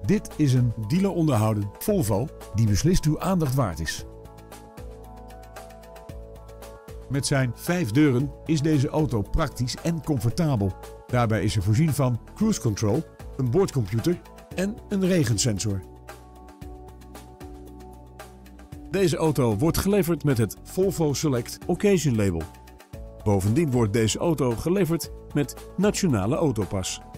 Dit is een dealer onderhouden Volvo die beslist uw aandacht waard is. Met zijn 5 deuren is deze auto praktisch en comfortabel. Daarbij is er voorzien van cruise control, een boordcomputer en een regensensor. Deze auto wordt geleverd met het Volvo Select Occasion label. Bovendien wordt deze auto geleverd met Nationale Autopas.